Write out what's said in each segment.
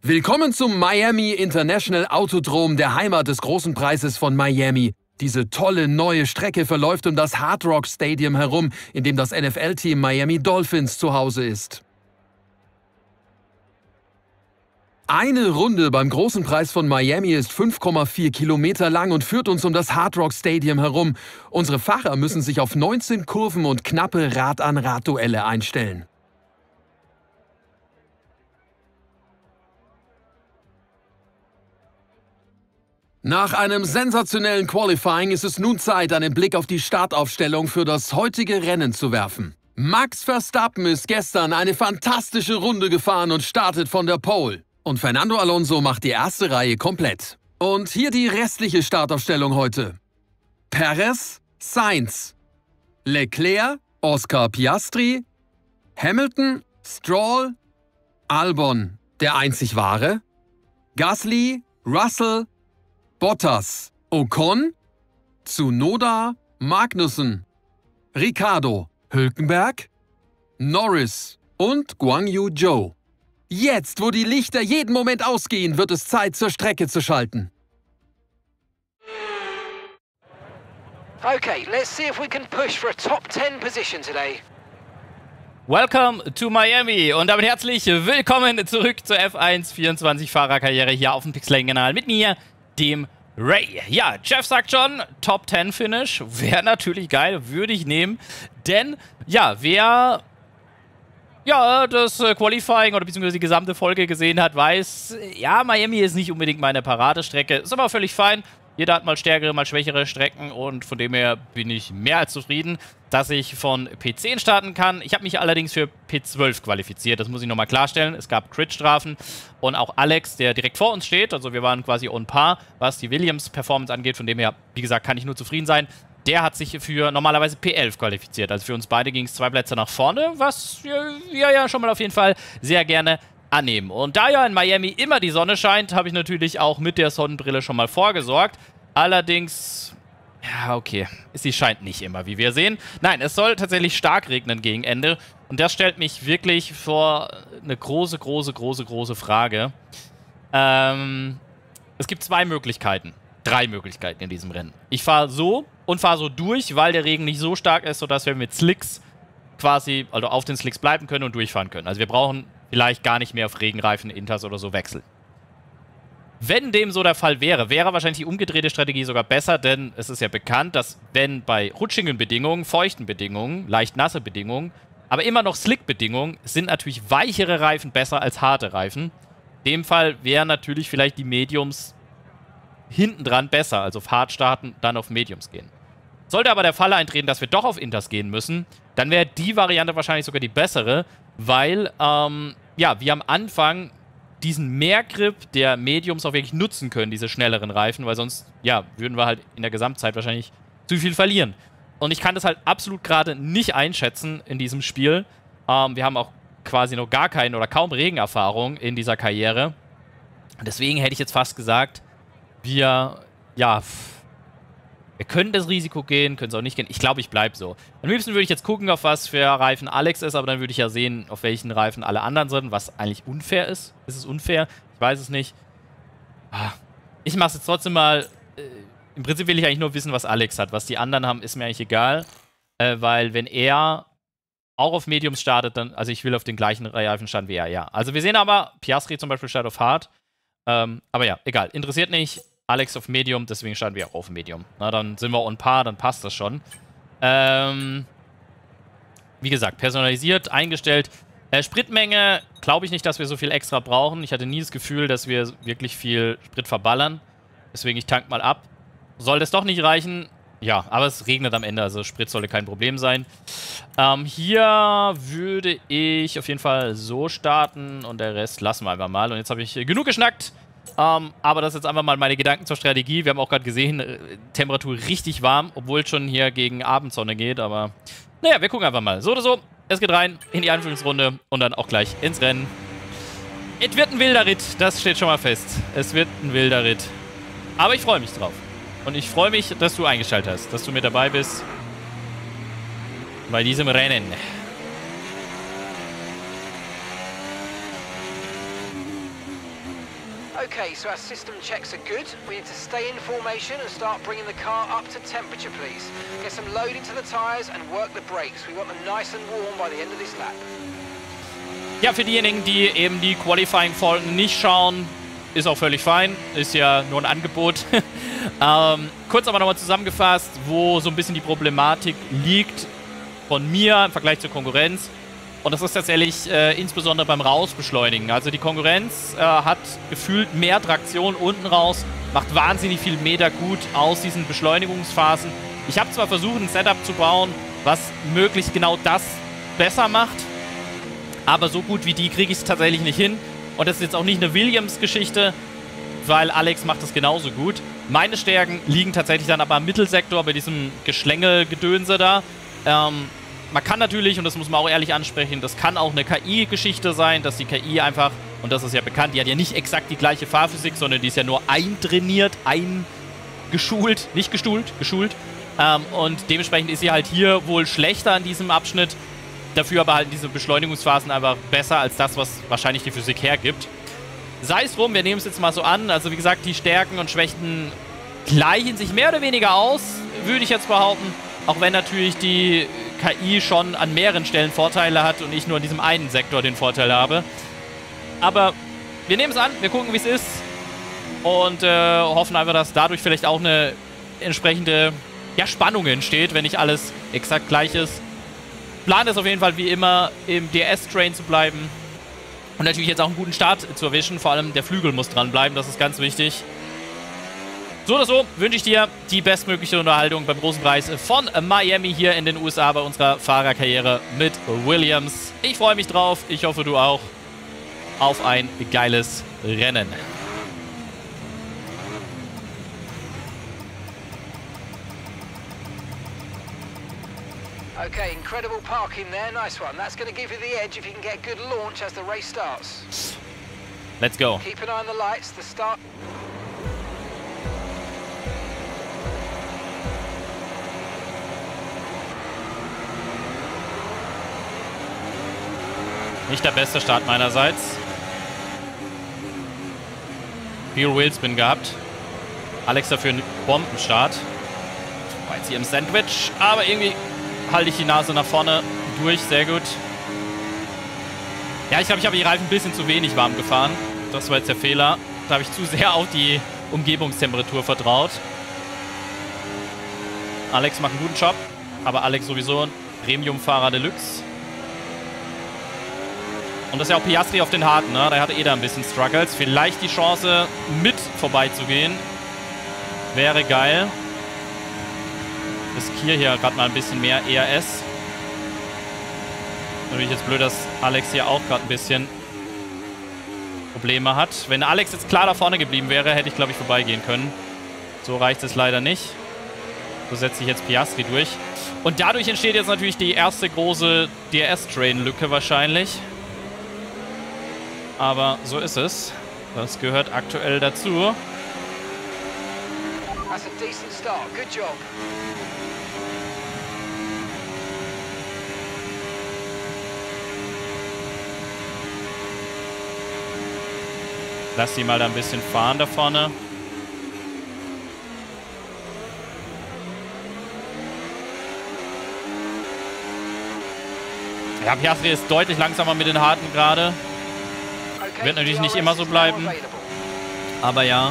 Willkommen zum Miami International Autodrome, der Heimat des großen Preises von Miami. Diese tolle neue Strecke verläuft um das Hard Rock Stadium herum, in dem das NFL-Team Miami Dolphins zu Hause ist. Eine Runde beim großen Preis von Miami ist 5,4 Kilometer lang und führt uns um das Hard Rock Stadium herum. Unsere Fahrer müssen sich auf 19 Kurven und knappe Rad-an-Rad-Duelle einstellen. Nach einem sensationellen Qualifying ist es nun Zeit, einen Blick auf die Startaufstellung für das heutige Rennen zu werfen. Max Verstappen ist gestern eine fantastische Runde gefahren und startet von der Pole. Und Fernando Alonso macht die erste Reihe komplett. Und hier die restliche Startaufstellung heute. Perez, Sainz, Leclerc, Oscar Piastri, Hamilton, Stroll, Albon, der einzig wahre, Gasly, Russell, Bottas, Ocon, Tsunoda, Magnussen, Ricciardo, Hülkenberg, Norris und Guan Yu Zhou. Jetzt, wo die Lichter jeden Moment ausgehen, wird es Zeit, zur Strecke zu schalten. Okay, let's see if we can push for a top 10 position today. Welcome to Miami und damit herzlich willkommen zurück zur F1 24 Fahrerkarriere hier auf dem Pixel-Kanal mit mir, dem Ray. Ja, Jeff sagt schon, Top 10 Finish wäre natürlich geil, würde ich nehmen, denn ja, wer das Qualifying oder beziehungsweise die gesamte Folge gesehen hat, weiß, ja, Miami ist nicht unbedingt meine Paradestrecke, ist aber völlig fein. Jeder hat mal stärkere, mal schwächere Strecken und von dem her bin ich mehr als zufrieden, dass ich von P10 starten kann. Ich habe mich allerdings für P12 qualifiziert, das muss ich nochmal klarstellen. Es gab Crit-Strafen und auch Alex, der direkt vor uns steht, also wir waren quasi on par, was die Williams-Performance angeht. Von dem her, wie gesagt, kann ich nur zufrieden sein. Der hat sich für normalerweise P11 qualifiziert, also für uns beide ging es 2 Plätze nach vorne, was wir ja schon mal auf jeden Fall sehr gerne annehmen. Und da ja in Miami immer die Sonne scheint, habe ich natürlich auch mit der Sonnenbrille schon mal vorgesorgt. Allerdings, ja okay, sie scheint nicht immer, wie wir sehen. Nein, es soll tatsächlich stark regnen gegen Ende. Und das stellt mich wirklich vor eine große Frage. Es gibt 2 Möglichkeiten. 3 Möglichkeiten in diesem Rennen. Ich fahre so und fahre so durch, weil der Regen nicht so stark ist, sodass wir mit Slicks quasi, also auf den Slicks bleiben können und durchfahren können. Also wir brauchen vielleicht gar nicht mehr auf Regenreifen, Inters oder so wechseln. Wenn dem so der Fall wäre, wäre wahrscheinlich die umgedrehte Strategie sogar besser, denn es ist ja bekannt, dass wenn bei rutschigen Bedingungen, feuchten Bedingungen, leicht nasse Bedingungen, aber immer noch Slick-Bedingungen, sind natürlich weichere Reifen besser als harte Reifen. In dem Fall wären natürlich vielleicht die Mediums hinten dran besser, also auf hart starten, dann auf Mediums gehen. Sollte aber der Fall eintreten, dass wir doch auf Inters gehen müssen, dann wäre die Variante wahrscheinlich sogar die bessere, weil, ja, wir am Anfang diesen Mehrgrip der Mediums auch wirklich nutzen können, diese schnelleren Reifen, weil sonst, ja, würden wir halt in der Gesamtzeit wahrscheinlich zu viel verlieren. Und ich kann das halt absolut gerade nicht einschätzen in diesem Spiel. Wir haben auch quasi noch gar keine oder kaum Regenerfahrung in dieser Karriere. Deswegen hätte ich jetzt fast gesagt, wir können das Risiko gehen, können es auch nicht gehen. Ich glaube, ich bleibe so. Am liebsten würde ich jetzt gucken, auf was für Reifen Alex ist, aber dann würde ich ja sehen, auf welchen Reifen alle anderen sind, was eigentlich unfair ist. Ist es unfair? Ich weiß es nicht. Ich mache es jetzt trotzdem mal. Im Prinzip will ich eigentlich nur wissen, was Alex hat. Was die anderen haben, ist mir eigentlich egal. Weil wenn er auch auf Mediums startet, dann, also ich will auf den gleichen Reifen starten wie er, ja. Also wir sehen aber, Piastri zum Beispiel startet auf Hard. Aber ja, egal. Interessiert nicht. Alex auf Medium, deswegen starten wir auch auf Medium. Na, dann sind wir on par, dann passt das schon. Wie gesagt, personalisiert, eingestellt. Spritmenge, glaube ich nicht, dass wir so viel extra brauchen. Ich hatte nie das Gefühl, dass wir wirklich viel Sprit verballern. Deswegen, ich tank mal ab. Soll das doch nicht reichen? Ja, aber es regnet am Ende, also Sprit sollte kein Problem sein. Hier würde ich auf jeden Fall so starten und der Rest lassen wir einfach mal. Und jetzt habe ich genug geschnackt. Aber das ist jetzt einfach mal meine Gedanken zur Strategie. Wir haben auch gerade gesehen, Temperatur richtig warm, obwohl es schon hier gegen Abendsonne geht. Aber naja, wir gucken einfach mal. So oder so, es geht rein in die Anführungsrunde und dann auch gleich ins Rennen. Es wird ein wilder Ritt, das steht schon mal fest. Es wird ein wilder Ritt. Aber ich freue mich drauf. Und ich freue mich, dass du eingeschaltet hast, dass du mit dabei bist bei diesem Rennen. Okay, so our system checks are good. We need to stay in formation and start bringing the car up to temperature, please. Get some load into the tyres and work the brakes. We want them nice and warm by the end of this lap. Ja, für diejenigen, die eben die Qualifying-Folgen nicht schauen, ist auch völlig fein. Ist ja nur ein Angebot. Kurz aber nochmal zusammengefasst, wo so ein bisschen die Problematik liegt von mir im Vergleich zur Konkurrenz. Und das ist tatsächlich insbesondere beim Rausbeschleunigen. Also die Konkurrenz hat gefühlt mehr Traktion unten raus, macht wahnsinnig viel Meter gut aus diesen Beschleunigungsphasen. Ich habe zwar versucht, ein Setup zu bauen, was möglichst genau das besser macht, aber so gut wie die kriege ich es tatsächlich nicht hin. Und das ist jetzt auch nicht eine Williams-Geschichte, weil Alex macht das genauso gut. Meine Stärken liegen tatsächlich dann aber am Mittelsektor, bei diesem Geschlängelgedönse da. Man kann natürlich, und das muss man auch ehrlich ansprechen, das kann auch eine KI-Geschichte sein, dass die KI einfach, und das ist ja bekannt, die hat ja nicht exakt die gleiche Fahrphysik, sondern die ist ja nur eintrainiert, eingeschult, nicht gestuhlt, geschult. Und dementsprechend ist sie halt hier wohl schlechter an diesem Abschnitt. Dafür aber halt diese Beschleunigungsphasen einfach besser als das, was wahrscheinlich die Physik hergibt. Sei es drum, wir nehmen es jetzt mal so an. Also wie gesagt, die Stärken und Schwächen gleichen sich mehr oder weniger aus, würde ich jetzt behaupten. Auch wenn natürlich die KI schon an mehreren Stellen Vorteile hat und ich nur in diesem einen Sektor den Vorteil habe. Aber wir nehmen es an, wir gucken, wie es ist. Und hoffen einfach, dass dadurch vielleicht auch eine entsprechende Spannung entsteht, wenn nicht alles exakt gleich ist. Plan ist auf jeden Fall wie immer im DS-Train zu bleiben und natürlich jetzt auch einen guten Start zu erwischen. Vor allem der Flügel muss dranbleiben, das ist ganz wichtig. So oder so wünsche ich dir die bestmögliche Unterhaltung beim großen Preis von Miami hier in den USA bei unserer Fahrerkarriere mit Williams. Ich freue mich drauf, ich hoffe du auch, auf ein geiles Rennen. Okay, incredible parking there. Nice one. That's going to give you the edge if you can get a good launch as the race starts. Let's go. Keep an eye on the lights. The start. Nicht der beste Start meinerseits. Viel Wheelspin gehabt. Alex dafür einen Bombenstart. War jetzt hier im Sandwich, aber irgendwie halte ich die Nase nach vorne durch. Sehr gut. Ja, ich glaube, ich habe die Reifen ein bisschen zu wenig warm gefahren. Das war jetzt der Fehler. Da habe ich zu sehr auf die Umgebungstemperatur vertraut. Alex macht einen guten Job. Aber Alex sowieso ein Premium-Fahrer Deluxe. Und das ist ja auch Piastri auf den Harten, ne? Der hatte da ein bisschen Struggles. Vielleicht die Chance, mit vorbeizugehen. Wäre geil. Riskiere hier gerade mal ein bisschen mehr ERS. Natürlich jetzt blöd, dass Alex hier auch gerade ein bisschen Probleme hat. Wenn Alex jetzt klar da vorne geblieben wäre, hätte ich, glaube ich, vorbeigehen können. So reicht es leider nicht. So setzt sich jetzt Piastri durch. Und dadurch entsteht jetzt natürlich die erste große DRS-Train-Lücke wahrscheinlich. Aber so ist es. Das gehört aktuell dazu. That's a decent start. Good job. Lass sie mal da ein bisschen fahren da vorne. Ja, Piastri ist deutlich langsamer mit den Harten gerade. Wird natürlich nicht immer so bleiben. Aber ja.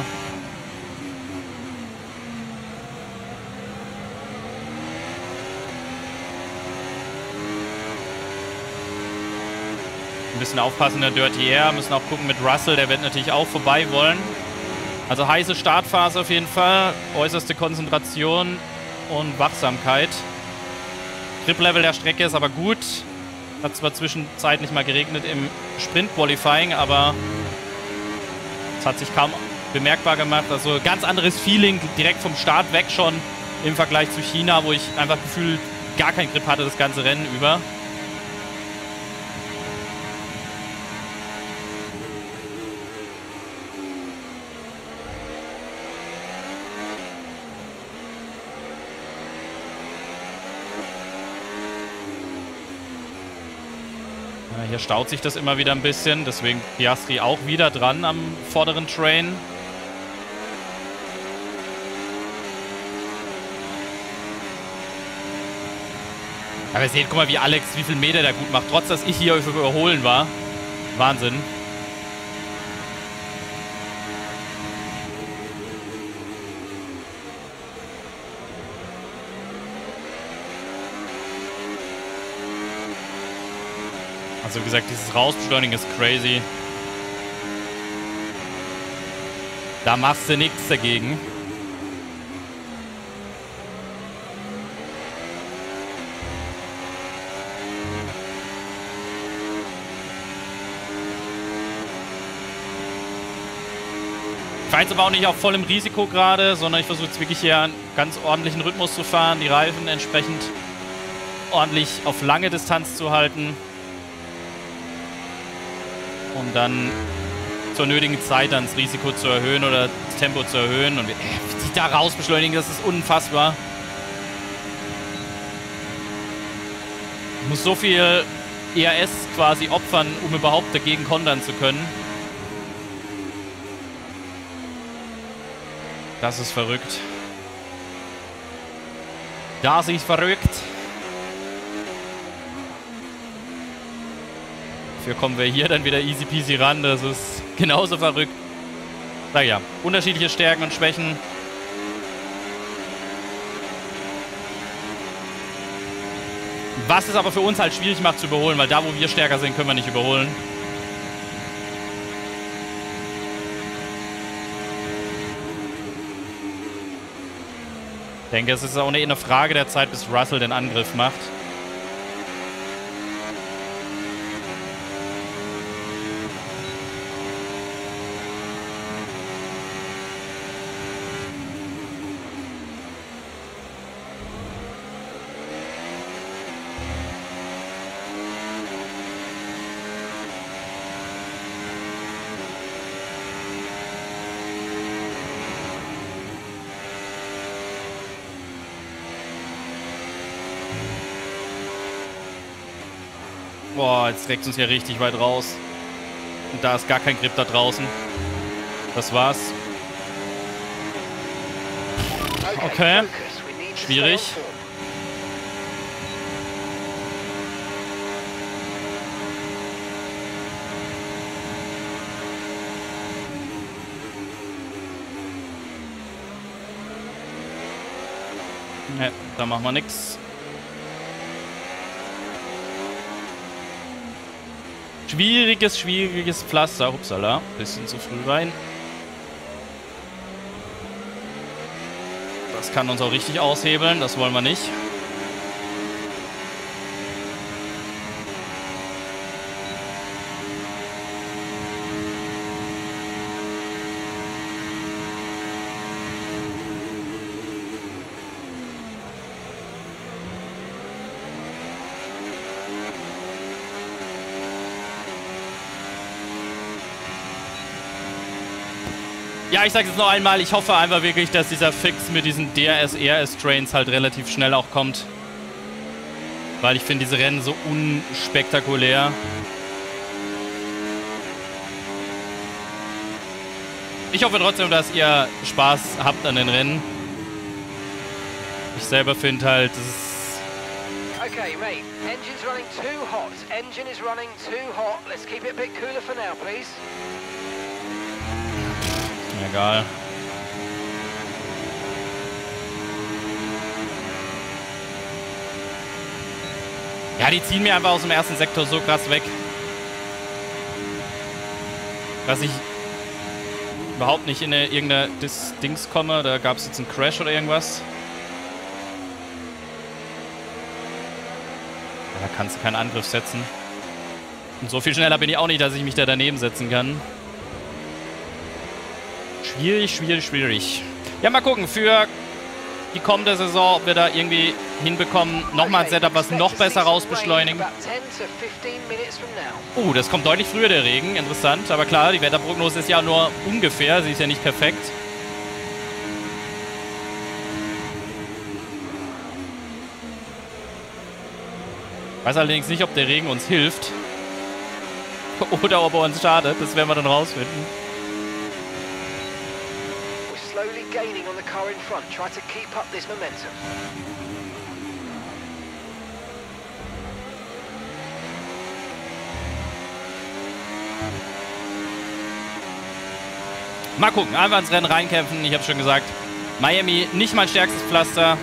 Ein bisschen aufpassen in der Dirty Air. Müssen auch gucken mit Russell. Der wird natürlich auch vorbei wollen. Also heiße Startphase auf jeden Fall. Äußerste Konzentration und Wachsamkeit. Grip-Level der Strecke ist aber gut. Hat zwar zwischenzeitlich mal geregnet im Sprint-Qualifying, aber es hat sich kaum bemerkbar gemacht. Also ganz anderes Feeling direkt vom Start weg schon im Vergleich zu China, wo ich einfach gefühlt gar keinen Grip hatte das ganze Rennen über. Ja, hier staut sich das immer wieder ein bisschen. Deswegen Piastri auch wieder dran am vorderen Train. Aber ihr seht, guck mal, wie Alex, wie viel Meter der gut macht. Trotz, dass ich hier überholen war. Wahnsinn. Also wie gesagt, dieses Rausbeschleunigen ist crazy. Da machst du nichts dagegen. Ich fahre jetzt aber auch nicht auf vollem Risiko gerade, sondern ich versuche jetzt wirklich hier einen ganz ordentlichen Rhythmus zu fahren, die Reifen entsprechend ordentlich auf lange Distanz zu halten. Um dann zur nötigen Zeit dann das Risiko zu erhöhen oder das Tempo zu erhöhen. Und wie die da raus beschleunigen, das ist unfassbar. Ich muss so viel ERS quasi opfern, um überhaupt dagegen kontern zu können. Das ist verrückt. Das ist verrückt. Dafür kommen wir hier dann wieder easy peasy ran. Das ist genauso verrückt. Naja, unterschiedliche Stärken und Schwächen. Was es aber für uns halt schwierig macht zu überholen, weil da, wo wir stärker sind, können wir nicht überholen. Ich denke, es ist auch eine Frage der Zeit, bis Russell den Angriff macht. Boah, jetzt trägt es uns hier richtig weit raus. Und da ist gar kein Grip da draußen. Das war's. Okay. Schwierig. Ne, da machen wir nix. Schwieriges Pflaster. Upsala. Bisschen zu früh rein. Das kann uns auch richtig aushebeln. Das wollen wir nicht. Ja, ich sage jetzt noch einmal, ich hoffe einfach wirklich, dass dieser Fix mit diesen DRS-ERS-Trains halt relativ schnell auch kommt. Weil ich finde diese Rennen so unspektakulär. Ich hoffe trotzdem, dass ihr Spaß habt an den Rennen. Ich selber finde halt, das ist... Okay, mate. Engine's running too hot. Engine is running too hot. Let's keep it a bit cooler for now, please. Egal. Ja, die ziehen mir einfach aus dem ersten Sektor so krass weg, dass ich überhaupt nicht in irgendeine Dings komme. Da gab es jetzt einen Crash oder irgendwas. Da kannst du keinen Angriff setzen. Und so viel schneller bin ich auch nicht, dass ich mich da daneben setzen kann. Schwierig. Ja, mal gucken, für die kommende Saison, ob wir da irgendwie hinbekommen, nochmal ein Setup, was noch besser rausbeschleunigen. Das kommt deutlich früher, der Regen. Interessant. Aber klar, die Wetterprognose ist ja nur ungefähr. Sie ist ja nicht perfekt. Weiß allerdings nicht, ob der Regen uns hilft. Oder ob er uns schadet, das werden wir dann rausfinden. We're slowly gaining on the car in front. Try to keep up this momentum. Mal gucken, einfach ins Rennen reinkämpfen. Ich habe schon gesagt, Miami nicht mein stärkstes Pflaster.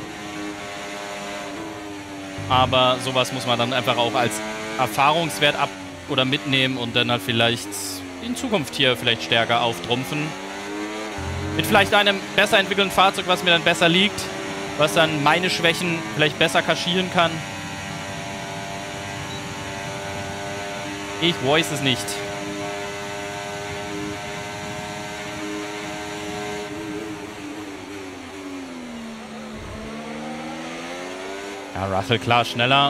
Aber sowas muss man dann einfach auch als Erfahrungswert oder mitnehmen und dann halt vielleicht in Zukunft hier vielleicht stärker auftrumpfen. Mit vielleicht einem besser entwickelten Fahrzeug, was mir dann besser liegt, was dann meine Schwächen vielleicht besser kaschieren kann. Ich weiß es nicht. Ja, Russell klar schneller.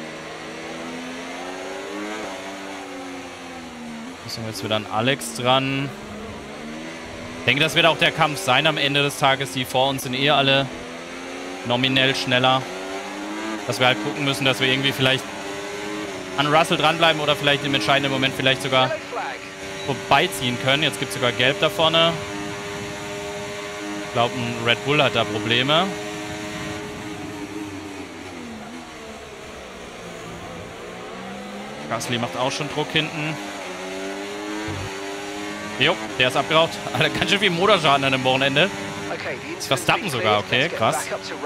Müssen wir jetzt wieder an Alex dran. Ich denke, das wird auch der Kampf sein am Ende des Tages. Die vor uns sind eh alle nominell schneller. Dass wir halt gucken müssen, dass wir irgendwie vielleicht an Russell dranbleiben oder vielleicht im entscheidenden Moment vielleicht sogar vorbeiziehen können. Jetzt gibt es sogar Gelb da vorne. Ich glaube, ein Red Bull hat da Probleme. Gasly macht auch schon Druck hinten. Jo, der ist abgeraucht. Alter, ganz schön viel Motorschaden an dem Wochenende. Das Verstappen sogar, okay, krass.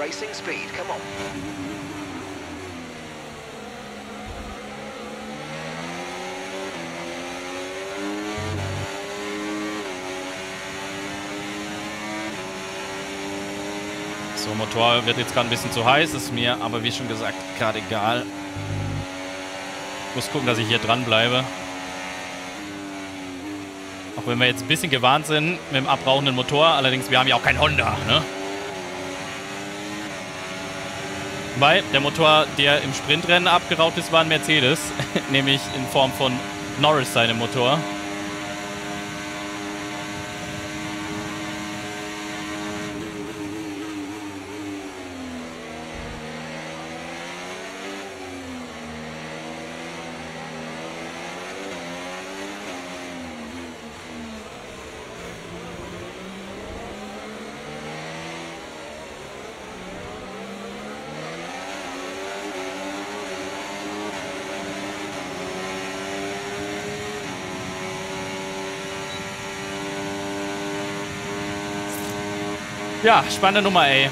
So, Motor wird jetzt gerade ein bisschen zu heiß, ist mir aber wie schon gesagt gerade egal. Ich muss gucken, dass ich hier dran bleibe. Auch wenn wir jetzt ein bisschen gewarnt sind mit dem abrauchenden Motor. Allerdings, wir haben ja auch kein Honda, ne? Wobei, der Motor, der im Sprintrennen abgeraucht ist, war ein Mercedes. Nämlich in Form von Norris seinem Motor. Ja, spannende Nummer, ey.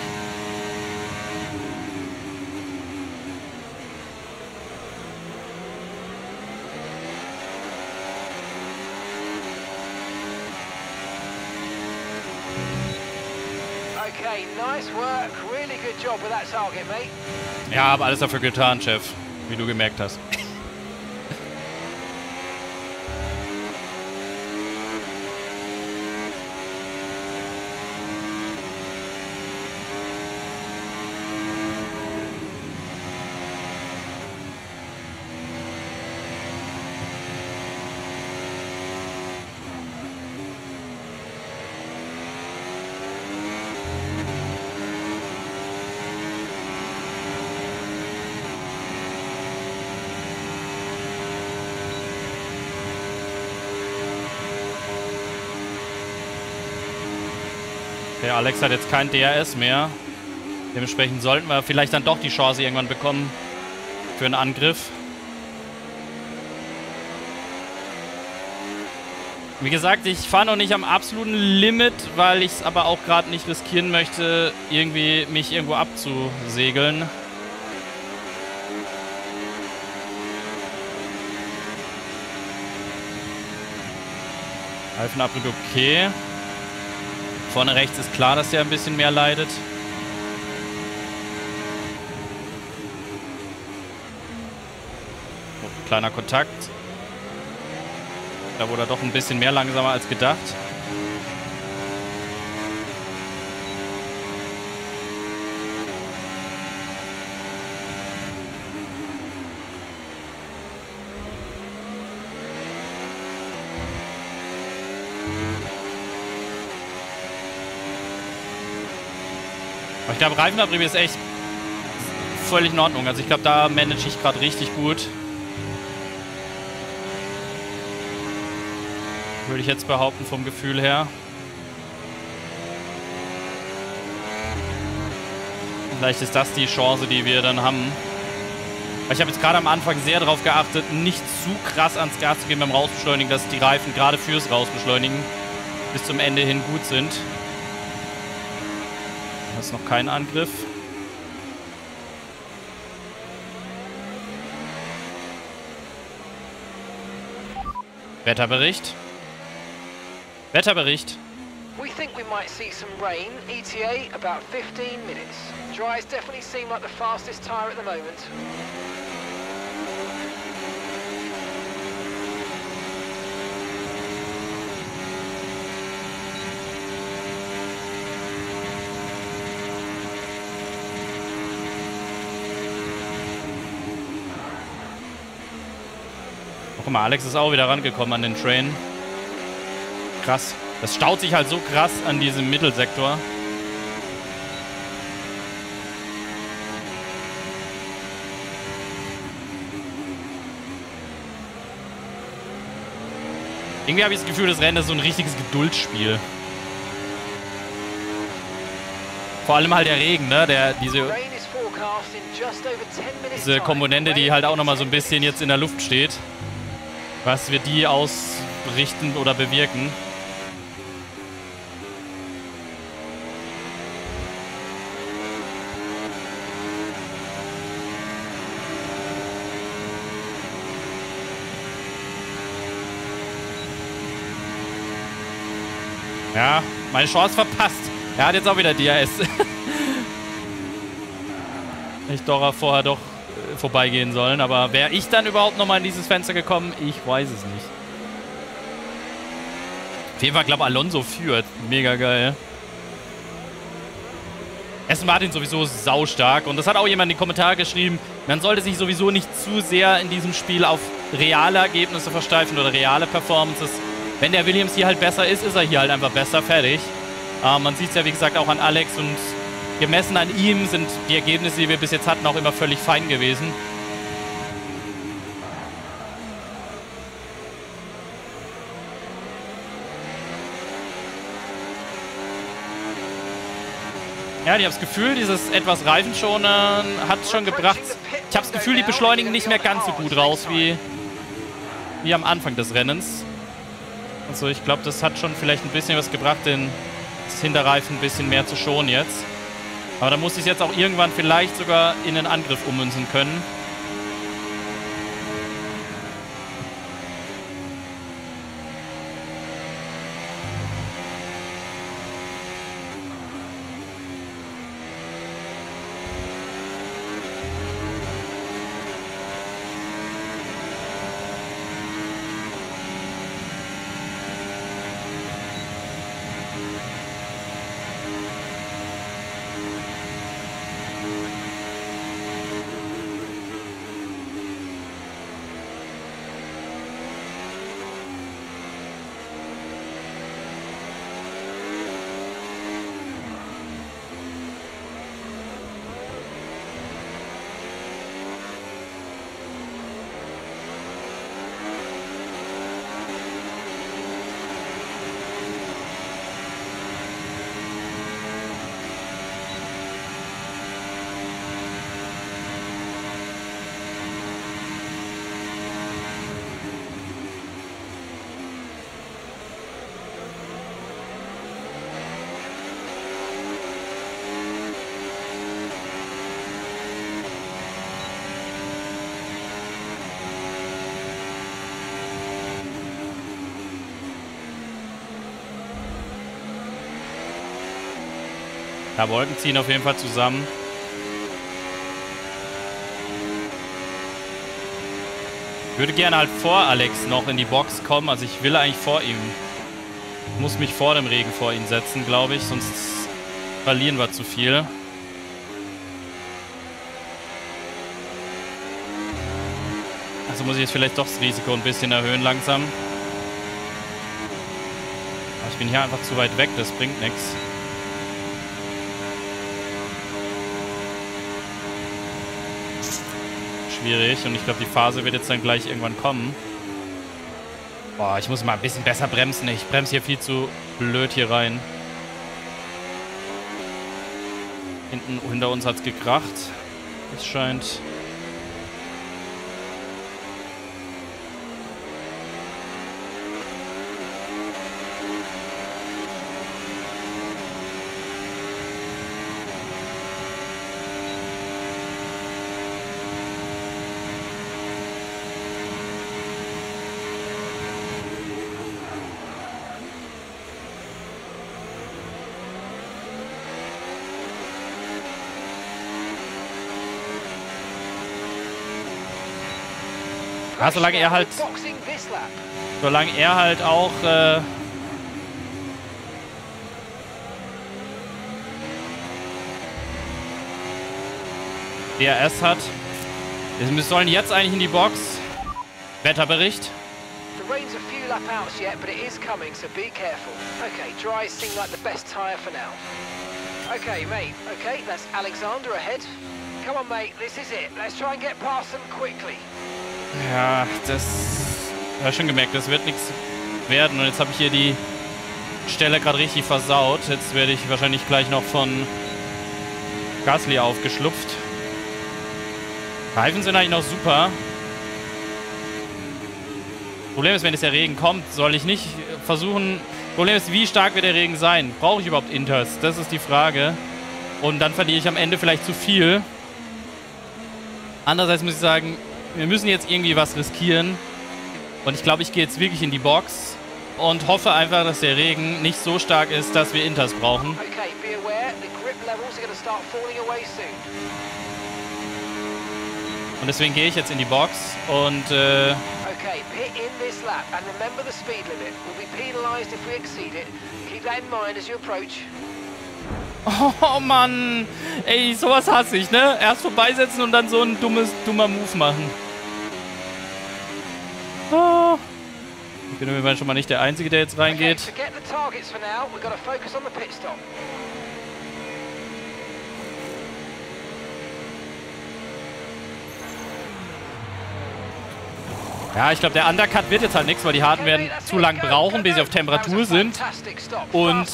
Okay, nice work. Really good job with that target, mate. Ja, habe alles dafür getan, Chef. Wie du gemerkt hast. Der Alex hat jetzt kein DRS mehr. Dementsprechend sollten wir vielleicht dann doch die Chance irgendwann bekommen für einen Angriff. Wie gesagt, ich fahre noch nicht am absoluten Limit, weil ich es aber auch gerade nicht riskieren möchte, irgendwie mich irgendwo abzusegeln. Reifenabrieb okay. Vorne rechts ist klar, dass der ein bisschen mehr leidet. Oh, kleiner Kontakt. Da wurde er doch ein bisschen mehr langsamer als gedacht. Aber ich glaube, Reifenabrieb ist echt völlig in Ordnung. Also ich glaube, da manage ich gerade richtig gut. Würde ich jetzt behaupten, vom Gefühl her. Vielleicht ist das die Chance, die wir dann haben. Ich habe jetzt gerade am Anfang sehr darauf geachtet, nicht zu krass ans Gas zu gehen beim Rausbeschleunigen, dass die Reifen gerade fürs Rausbeschleunigen bis zum Ende hin gut sind. Das ist noch kein Angriff. Wetterbericht. Wetterbericht. We think we might see some rain, ETA about 15 minutes. Dries definitely seem like the fastest tyre at the moment. Guck mal, Alex ist auch wieder rangekommen an den Train. Krass. Das staut sich halt so krass an diesem Mittelsektor. Irgendwie habe ich das Gefühl, das Rennen ist so ein richtiges Geduldsspiel. Vor allem halt der Regen, ne? Diese Komponente, die halt auch nochmal so ein bisschen jetzt in der Luft steht. Was wird die ausrichten oder bewirken? Ja, meine Chance verpasst. Er hat jetzt auch wieder DRS. Ich doch vorher doch vorbeigehen sollen. Aber wäre ich dann überhaupt nochmal in dieses Fenster gekommen? Ich weiß es nicht. Auf jeden Fall, glaube ich, Alonso führt. Mega geil. Aston Martin sowieso saustark. Und das hat auch jemand in die Kommentare geschrieben. Man sollte sich sowieso nicht zu sehr in diesem Spiel auf reale Ergebnisse versteifen oder reale Performances. Wenn der Williams hier halt besser ist, ist er hier halt einfach besser. Fertig. Man sieht es ja, wie gesagt, auch an Alex. Und gemessen an ihm sind die Ergebnisse, die wir bis jetzt hatten, auch immer völlig fein gewesen. Ja, ich habe das Gefühl, dieses etwas Reifenschonen hat es schon gebracht. Ich habe das Gefühl, die beschleunigen nicht mehr ganz so gut raus wie am Anfang des Rennens. Also ich glaube, das hat schon vielleicht ein bisschen was gebracht, das Hinterreifen ein bisschen mehr zu schonen jetzt. Aber da muss ich es jetzt auch irgendwann vielleicht sogar in einen Angriff ummünzen können. Ja, Wolken ziehen auf jeden Fall zusammen. Ich würde gerne halt vor Alex noch in die Box kommen. Also ich will eigentlich vor ihm. Ich muss mich vor dem Regen vor ihn setzen, glaube ich. Sonst verlieren wir zu viel. Also muss ich jetzt vielleicht doch das Risiko ein bisschen erhöhen langsam. Aber ich bin hier einfach zu weit weg. Das bringt nichts. Schwierig und ich glaube, die Phase wird jetzt dann gleich irgendwann kommen. Boah, ich muss mal ein bisschen besser bremsen. Ich bremse hier viel zu blöd hier rein. Hinten hinter uns hat es gekracht. Es scheint. Ja, solange er halt auch DRS hat. Wir sollen jetzt eigentlich in die Box. Wetterbericht. The rain's a few lap outs yet, but it is coming, so be careful. Okay, dry seem like the best tyre for now. Okay, mate. Okay, that's Alexander ahead. Come on, mate. This is it. Let's try and get past them quickly. Ja, das habe ich schon gemerkt, das wird nichts werden. Und jetzt habe ich hier die Stelle gerade richtig versaut. Jetzt werde ich wahrscheinlich gleich noch von Gasly aufgeschlupft. Reifen sind eigentlich noch super. Problem ist, wenn jetzt der Regen kommt, soll ich nicht versuchen... Problem ist, wie stark wird der Regen sein? Brauche ich überhaupt Inters? Das ist die Frage. Und dann verliere ich am Ende vielleicht zu viel. Andererseits muss ich sagen... Wir müssen jetzt irgendwie was riskieren. Und ich glaube, ich gehe jetzt wirklich in die Box und hoffe einfach, dass der Regen nicht so stark ist, dass wir Inters brauchen. Und deswegen gehe ich jetzt in die Box und oh Mann! Ey, sowas hasse ich, ne? Erst vorbeisetzen und dann so ein dummer Move machen. Oh. Ich bin immerhin schon mal nicht der Einzige, der jetzt reingeht. Ja, ich glaube, der Undercut wird jetzt halt nichts, weil die Harten werden zu lang brauchen, bis sie auf Temperatur sind. Und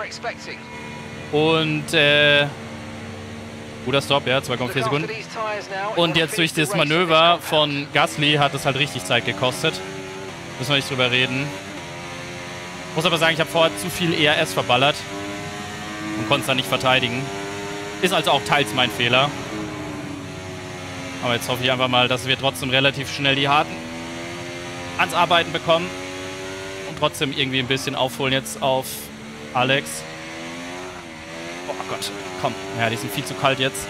guter Stop, ja, 2,4 Sekunden. Und jetzt durch das Manöver von Gasly hat es halt richtig Zeit gekostet. Müssen wir nicht drüber reden. Muss aber sagen, ich habe vorher zu viel ERS verballert und konnte es dann nicht verteidigen. Ist also auch teils mein Fehler. Aber jetzt hoffe ich einfach mal, dass wir trotzdem relativ schnell die Harten ans Arbeiten bekommen und trotzdem irgendwie ein bisschen aufholen jetzt auf Alex. Oh Gott, komm. Ja, die sind viel zu kalt jetzt.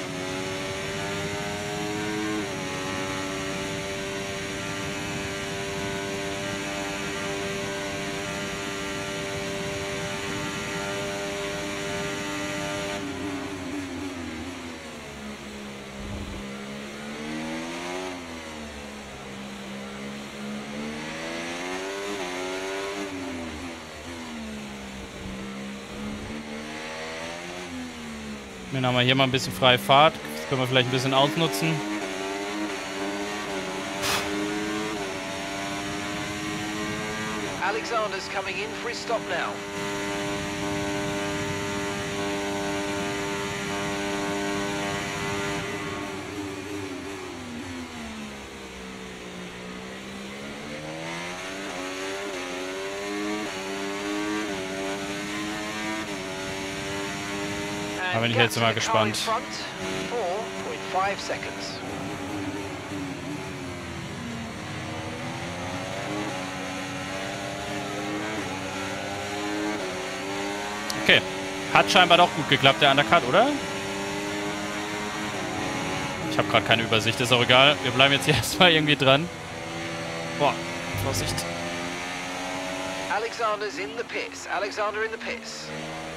Dann haben wir hier mal ein bisschen freie Fahrt. Das können wir vielleicht ein bisschen ausnutzen. Alexander's coming in for his stop now. Da bin ich jetzt mal gespannt. Okay. Hat scheinbar doch gut geklappt, der Undercut, oder? Ich habe gerade keine Übersicht, ist auch egal. Wir bleiben jetzt hier erstmal irgendwie dran. Boah, Vorsicht. Alexander's in the pits. Alexander in the pits.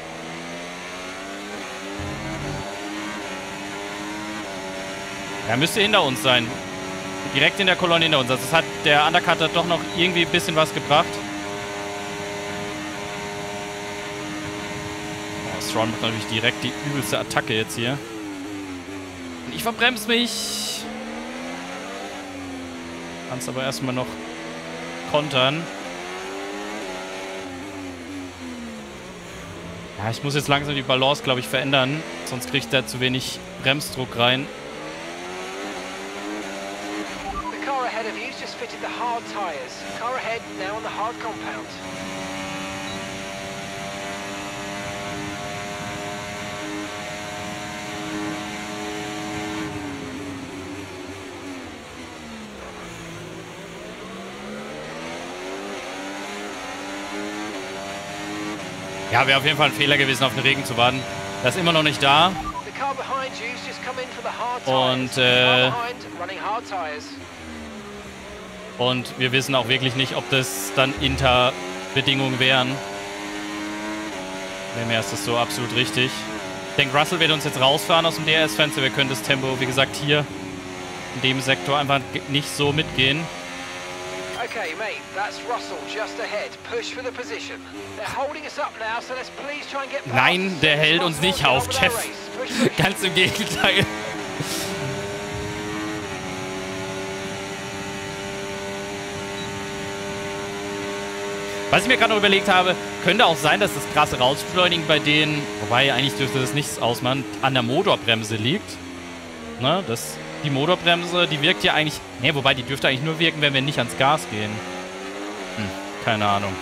Er müsste hinter uns sein. Direkt in der Kolonne hinter uns. Also das hat der Undercut hat doch noch irgendwie ein bisschen was gebracht. Oh, Stroll macht natürlich direkt die übelste Attacke jetzt hier. Und ich verbremse mich. Kannst aber erstmal noch kontern. Ja, ich muss jetzt langsam die Balance, glaube ich, verändern. Sonst kriegt er zu wenig Bremsdruck rein. The car ahead of you's just fitted the hard tires. Car ahead now on the hard compound. Ja, wäre auf jeden Fall ein Fehler gewesen, auf den Regen zu warten. Der ist immer noch nicht da. Und wir wissen auch wirklich nicht, ob das dann Inter-Bedingungen wären. Mir ist das so absolut richtig. Ich denke, Russell wird uns jetzt rausfahren aus dem DRS-Fenster. Wir können das Tempo, wie gesagt, hier in dem Sektor einfach nicht so mitgehen. Okay, mate, that's Russell just ahead. Push for the position. They're holding us up now, so let's please try and get past. Nein, der hält uns nicht auf, Jeff. Ganz im Gegenteil. Was ich mir gerade noch überlegt habe, könnte auch sein, dass das krasse Rausbeschleunigen bei denen, wobei eigentlich dürfte das nichts ausmachen, an der Motorbremse liegt. Ne, die Motorbremse, die wirkt ja eigentlich... Ne, wobei, die dürfte eigentlich nur wirken, wenn wir nicht ans Gas gehen. Keine Ahnung.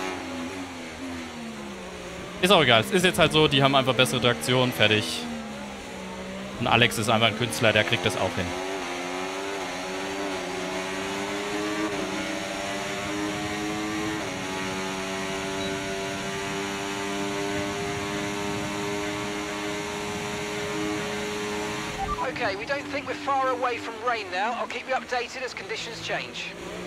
Ist auch egal. Es ist jetzt halt so, die haben einfach bessere Traktion. Fertig. Und Alex ist einfach ein Künstler, der kriegt das auch hin. Okay, we don't think we're far away from rain now. I'll keep you updated as conditions change.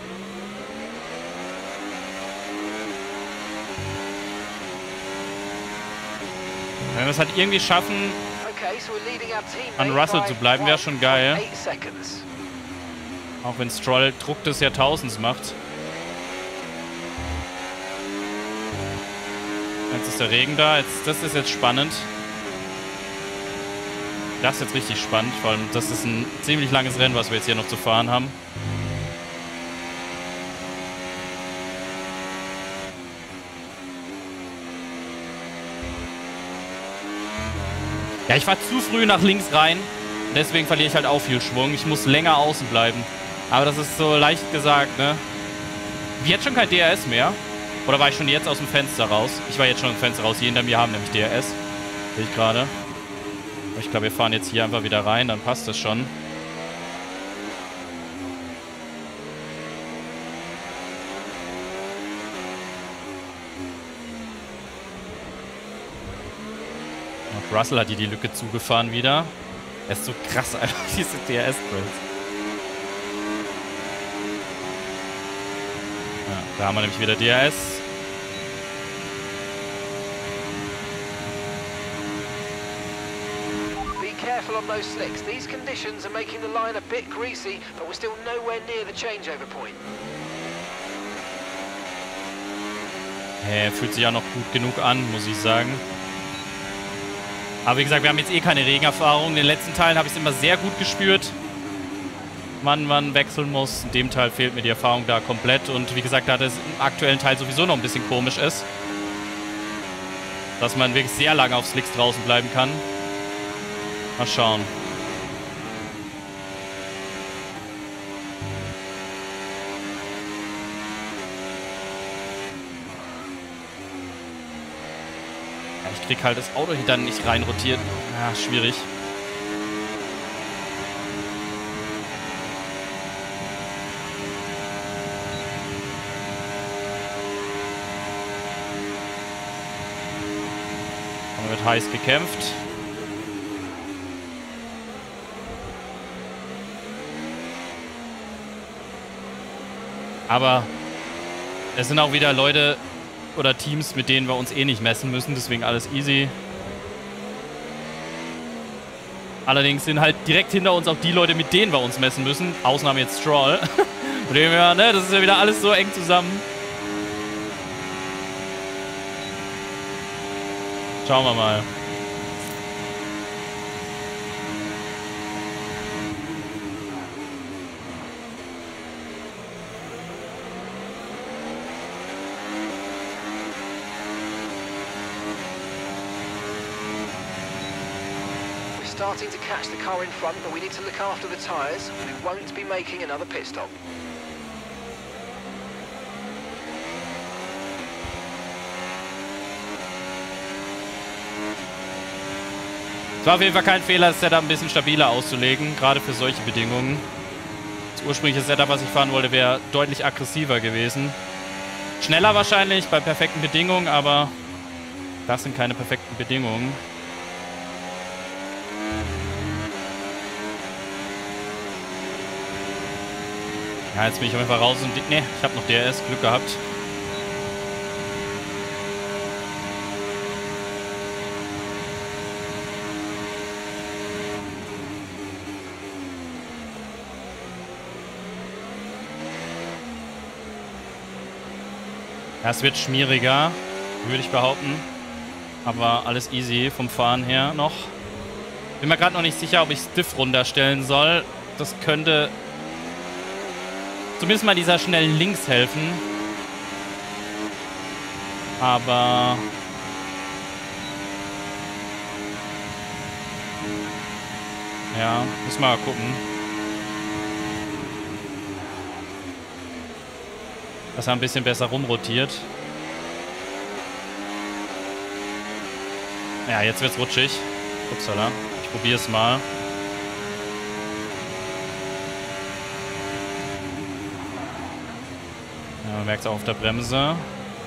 Wenn wir es halt irgendwie schaffen, Okay, so we're leading our team an Russell zu bleiben, wäre schon geil. Auch wenn Stroll Druck des Jahrtausends macht. Jetzt ist der Regen da. Das ist jetzt spannend. Das ist jetzt richtig spannend. Vor allem, das ist ein ziemlich langes Rennen, was wir jetzt hier noch zu fahren haben. Ja, ich fahre zu früh nach links rein. Deswegen verliere ich halt auch viel Schwung. Ich muss länger außen bleiben. Aber das ist so leicht gesagt, ne? Jetzt schon kein DRS mehr. Oder war ich schon jetzt aus dem Fenster raus? Ich war jetzt schon aus dem Fenster raus. Hier hinter mir haben nämlich DRS. Sehe ich gerade. Ich glaube, wir fahren jetzt hier einfach wieder rein. Dann passt das schon. Und Russell hat hier die Lücke zugefahren wieder. Er ist so krass, einfach diese DRS-Drills. Ja, da haben wir nämlich wieder DRS. Careful on those slicks. These conditions are making the line a bit greasy, but we're still nowhere near the changeover point. Fühlt sich auch noch gut genug an, muss ich sagen. Aber wie gesagt, wir haben jetzt eh keine Regenerfahrung. In den letzten Teilen habe ich es immer sehr gut gespürt, wann man wechseln muss. In dem Teil fehlt mir die Erfahrung da komplett. Und wie gesagt, da das im aktuellen Teil sowieso noch ein bisschen komisch ist, dass man wirklich sehr lange auf Slicks draußen bleiben kann. Mal schauen. Ja, ich krieg halt das Auto hier dann nicht rein rotiert. Ja, schwierig. Und wird heiß gekämpft. Aber es sind auch wieder Leute oder Teams, mit denen wir uns eh nicht messen müssen. Deswegen alles easy. Allerdings sind halt direkt hinter uns auch die Leute, mit denen wir uns messen müssen. Ausnahme jetzt Stroll. Von dem her, ne, das ist ja wieder alles so eng zusammen. Schauen wir mal. starting to catch the car in front, but we need to look after the tyres. We won't be making another pit stop. Es war auf jeden Fall kein Fehler, das Setup ein bisschen stabiler auszulegen, gerade für solche Bedingungen. Das ursprüngliche Setup, was ich fahren wollte, wäre deutlich aggressiver gewesen. Schneller wahrscheinlich bei perfekten Bedingungen, aber das sind keine perfekten Bedingungen. Ja, jetzt bin ich auf jeden Fall raus und... Ne, ich habe noch DRS, Glück gehabt. Ja, es wird schmieriger, würde ich behaupten. Aber alles easy vom Fahren her noch. Bin mir gerade noch nicht sicher, ob ich Stiff runterstellen soll. Das könnte zumindest mal dieser schnellen Links helfen. Aber... ja, müssen wir mal gucken. Dass er ein bisschen besser rumrotiert. Ja, jetzt wird's rutschig. Upsala. Ich probiere es mal. Ja, man merkt es auch auf der Bremse.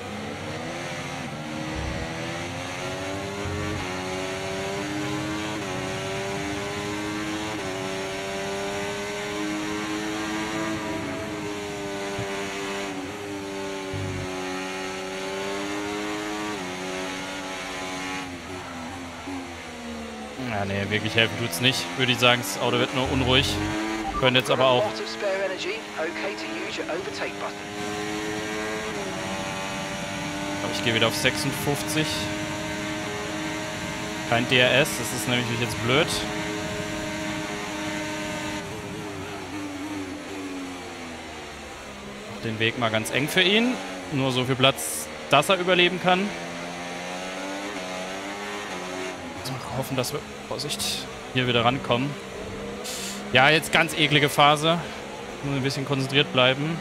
Ja, nee, wirklich helfen tut's nicht. Würde ich sagen, das Auto wird nur unruhig. Können jetzt aber auch... Aber ich gehe wieder auf 56. Kein DRS, das ist nämlich jetzt blöd. Den Weg mal ganz eng für ihn. Nur so viel Platz, dass er überleben kann. Hoffen, dass wir, Vorsicht, hier wieder rankommen. Ja, jetzt ganz eklige Phase. Nur ein bisschen konzentriert bleiben.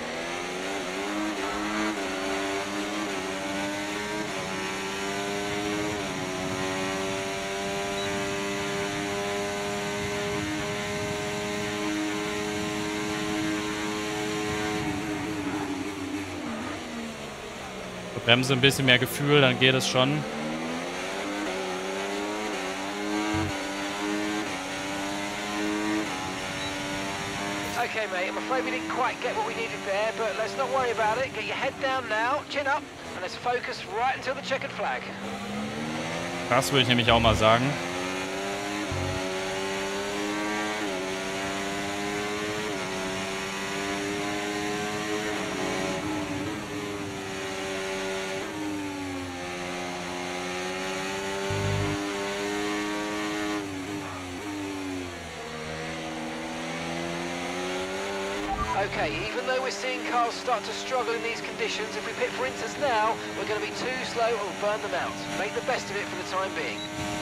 Bremse ein bisschen mehr Gefühl, dann geht es schon. Okay, mate, I'm afraid we didn't quite get what we needed there, but let's not worry about it. Get your head down now, chin up, and let's focus right until the checkered flag. Das würde ich nämlich auch mal sagen. Okay, even though we're seeing cars start to struggle in these conditions, if we pit for Inters now, we're going to be too slow and we'll burn them out. Make the best of it for the time being.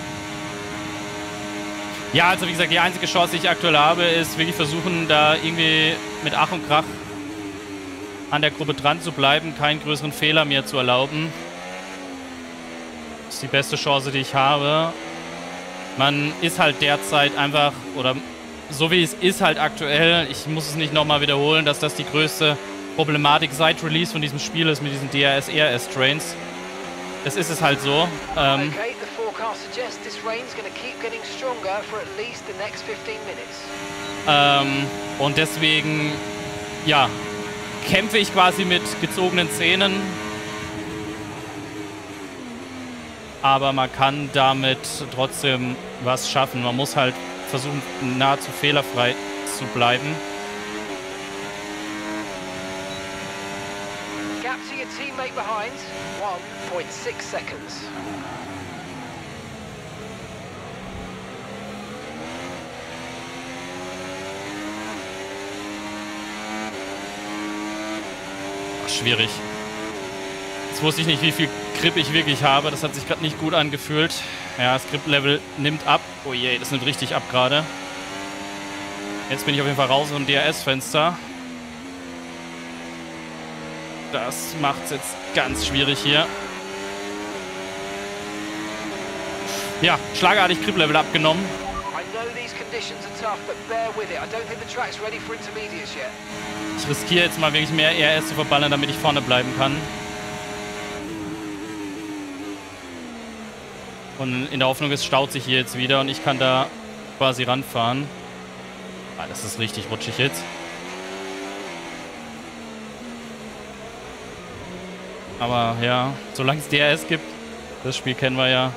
Ja, also wie gesagt, die einzige Chance, die ich aktuell habe, ist wirklich versuchen, da irgendwie mit Ach und Krach an der Gruppe dran zu bleiben, keinen größeren Fehler mir zu erlauben. Das ist die beste Chance, die ich habe. Man ist halt derzeit einfach, oder so wie es ist halt aktuell, ich muss es nicht nochmal wiederholen, dass das die größte Problematik seit Release von diesem Spiel ist mit diesen DRS-ERS-Trains. Es ist es halt so. Okay, the forecast suggests this rain's going to keep getting stronger for at least the next 15 minutes. Und deswegen, ja, kämpfe ich quasi mit gezogenen Zähnen. Aber man kann damit trotzdem was schaffen. Man muss halt versuchen, nahezu fehlerfrei zu bleiben. Gap to your teammate behind, 1.6 seconds. Ach, schwierig. Jetzt wusste ich nicht, wie viel Grip ich wirklich habe. Das hat sich gerade nicht gut angefühlt. Ja, das Grip-Level nimmt ab. Oh je, das nimmt richtig ab gerade. Jetzt bin ich auf jeden Fall raus aus dem DRS-Fenster. Das macht es jetzt ganz schwierig hier. Ja, schlagartig Grip-Level abgenommen. Ich riskiere jetzt mal wirklich mehr ERS zu verballern, damit ich vorne bleiben kann. Und in der Hoffnung, es staut sich hier jetzt wieder und ich kann da quasi ranfahren. Ah, das ist richtig rutschig jetzt. Aber ja, solange es DRS gibt, das Spiel kennen wir ja.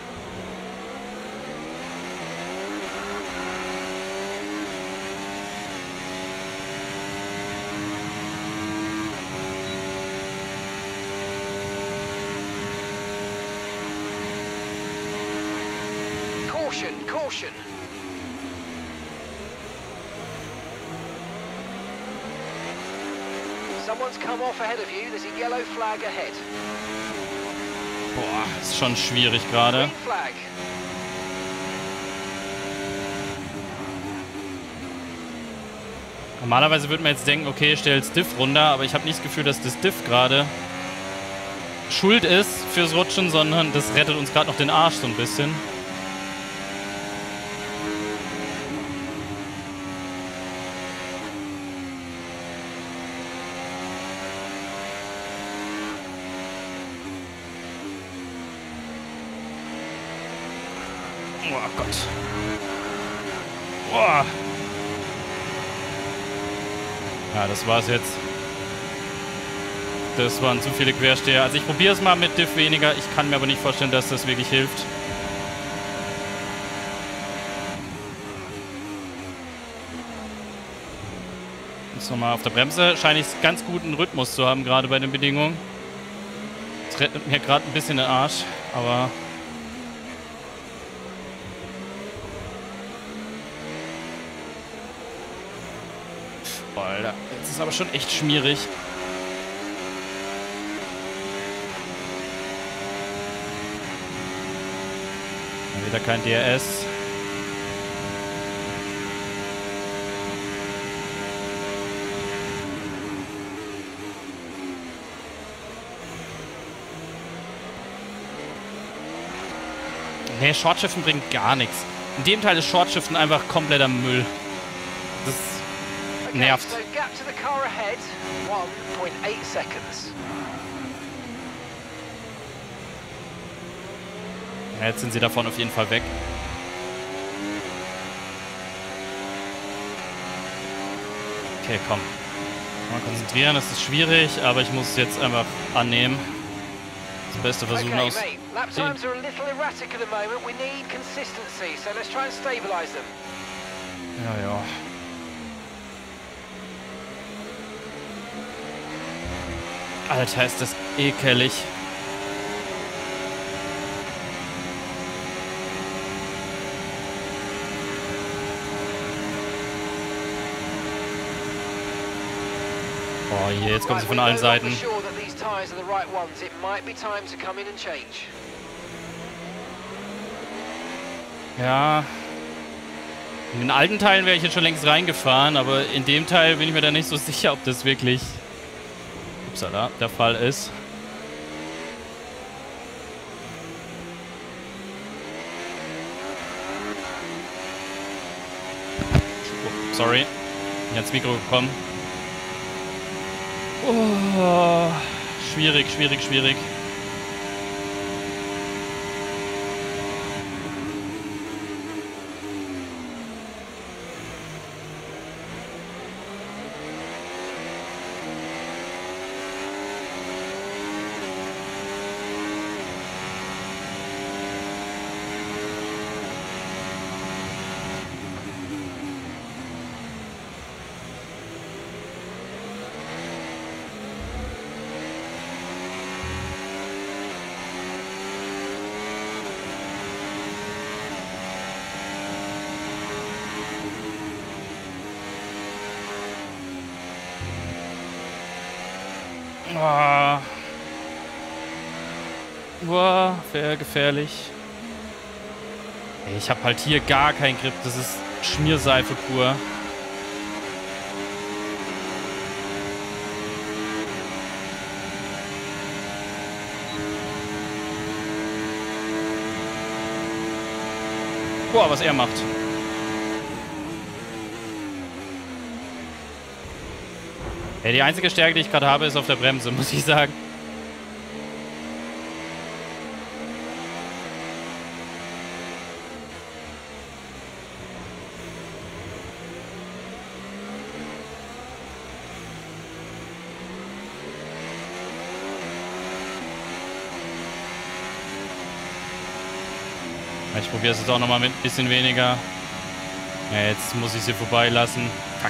Caution. Someone's come off ahead of you. There's a yellow flag ahead. Boah, ist schon schwierig gerade. Green flag. Normalerweise würde man jetzt denken, okay, stell das Diff runter, aber ich habe nicht das Gefühl, dass das Diff gerade schuld ist fürs Rutschen, sondern das rettet uns gerade noch den Arsch so ein bisschen. Oh Gott. Boah. Ja, das war's jetzt. Das waren zu viele Quersteher. Also ich probiere es mal mit Diff weniger. Ich kann mir aber nicht vorstellen, dass das wirklich hilft. Jetzt nochmal auf der Bremse. Scheine ich ganz guten Rhythmus zu haben, gerade bei den Bedingungen. Das rettet mir gerade ein bisschen den Arsch, aber... Alter, jetzt ist aber schon echt schmierig. Wieder kein DRS. Nee, Shortshiften bringt gar nichts. In dem Teil ist Shortshiften einfach kompletter Müll. Das nervt. So gap to the car ahead, 1.8 seconds. Ja, jetzt sind sie davon auf jeden Fall weg. Okay, komm. Mal konzentrieren, das ist schwierig, aber ich muss es jetzt einfach annehmen. Das Beste versuchen aus. Okay, mate. Lap times are a little erratic at the moment. We need consistency, so let's try and stabilize them. Ja, ja. Alter, ist das ekelig. Oh je, jetzt kommen sie von allen Seiten. Ja. In den alten Teilen wäre ich jetzt schon längst reingefahren, aber in dem Teil bin ich mir da nicht so sicher, ob das wirklich upsala, der Fall ist. Oh, sorry. Ich bin ins Mikro gekommen. Oh, schwierig, schwierig, schwierig. Oh. Boah, wäre gefährlich. Ey, ich habe halt hier gar keinen Grip. Das ist Schmierseife pur. Boah, was er macht. Ey, die einzige Stärke, die ich gerade habe, ist auf der Bremse, muss ich sagen. Ich probiere es jetzt auch nochmal mit ein bisschen weniger. Ja, jetzt muss ich sie vorbeilassen. Fuck.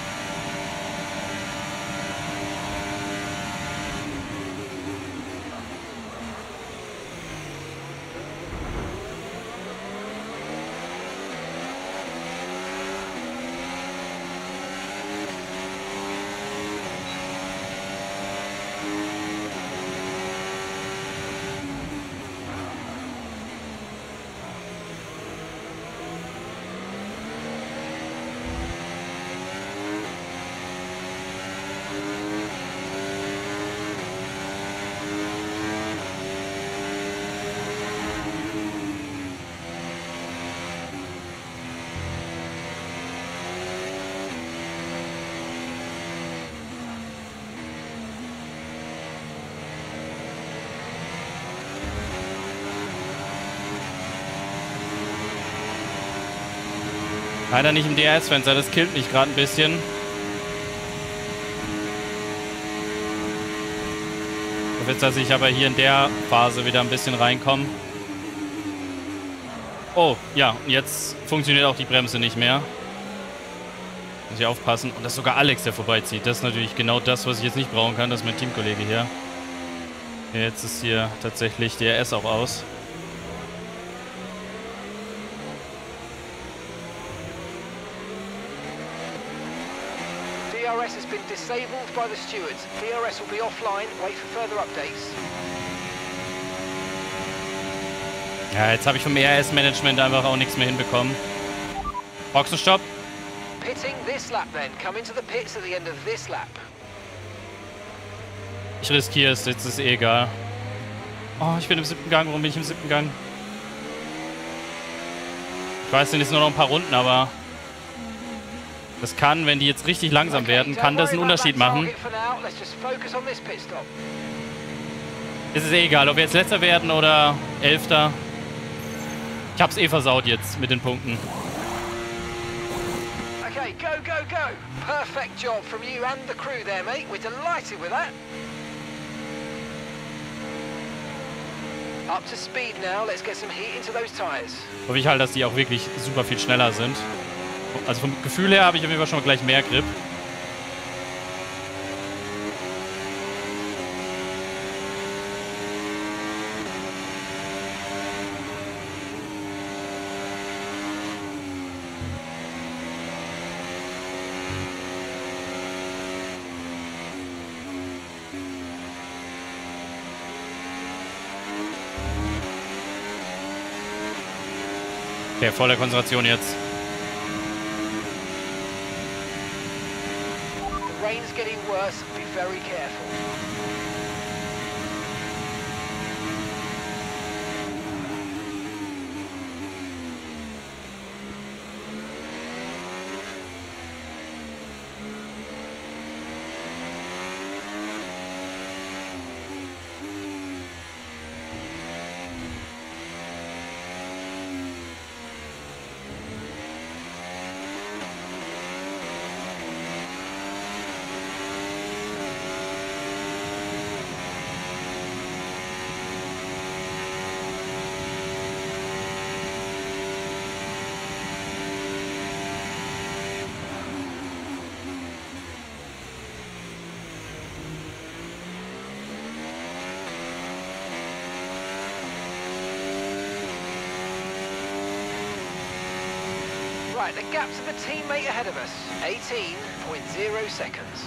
Leider nicht im DRS-Fenster, das killt mich gerade ein bisschen. Ich hoffe jetzt, dass ich aber hier in der Phase wieder ein bisschen reinkomme. Oh, ja, jetzt funktioniert auch die Bremse nicht mehr. Muss ich aufpassen. Und dass sogar Alex, der vorbeizieht. Das ist natürlich genau das, was ich jetzt nicht brauchen kann. Das ist mein Teamkollege hier. Jetzt ist hier tatsächlich DRS auch aus. DRS has been disabled by the stewards. DRS will be offline. Wait for further updates. Ja, jetzt habe ich vom ERS-Management einfach auch nichts mehr hinbekommen. Boxenstopp. Pitting this lap then. Come into the pits at the end of this lap. Ich riskiere es, jetzt ist eh egal. Oh, ich bin im 7. Gang. Warum bin ich im 7. Gang? Ich weiß, sind jetzt nur noch ein paar Runden, aber das kann, wenn die jetzt richtig langsam werden, kann das einen Unterschied machen. Es ist eh egal, ob wir jetzt Letzter werden oder Elfter. Ich hab's eh versaut jetzt mit den Punkten. Okay, go, go, go. Perfect job from you and the crew there, mate. We're delighted with that. Up to speed now. Let's get some heat into those tires. Hoffe ich halt, dass die auch wirklich super viel schneller sind. Also vom Gefühl her habe ich auf jeden Fall schon mal gleich mehr Grip. Okay, volle Konzentration jetzt. The rain's getting worse. Be very careful. Right, the gap to the teammate ahead of us, 18.0 seconds.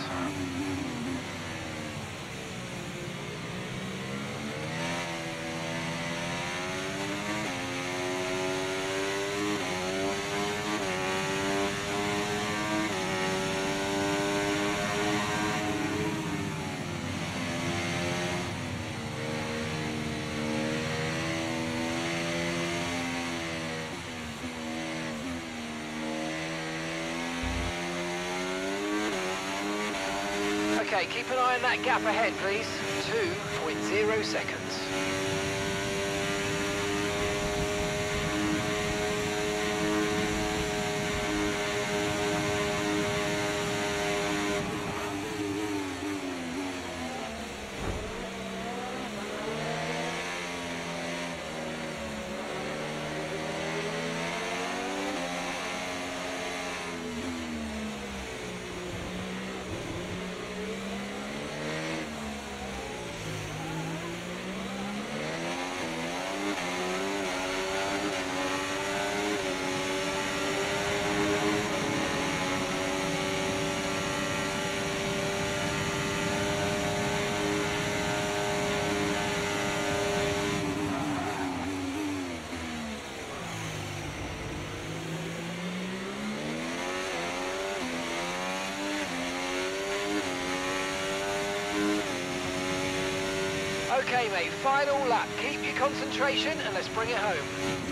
Okay, keep an eye on that gap ahead, please. 2.0 seconds. Okay, mate, final lap. Keep your concentration and let's bring it home.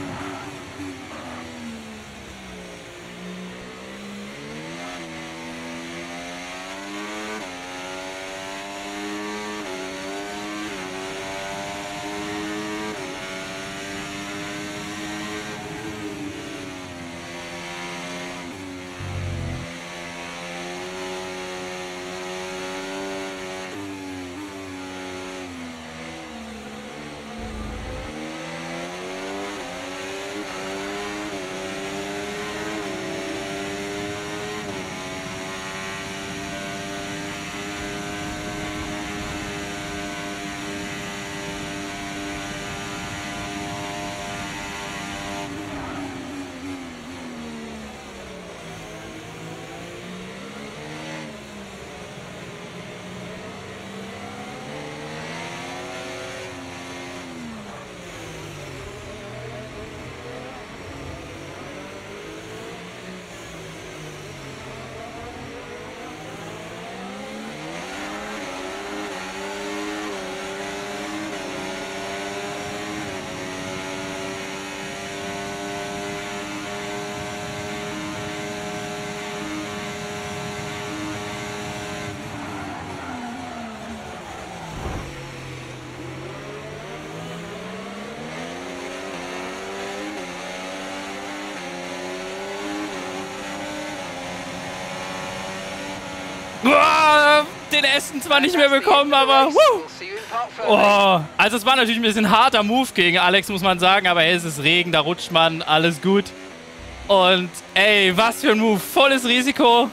Den Essen zwar nicht mehr bekommen, aber oh, also es war natürlich ein bisschen harter Move gegen Alex, muss man sagen, aber hey, es ist Regen, da rutscht man, alles gut. Und ey, was für ein Move, volles Risiko.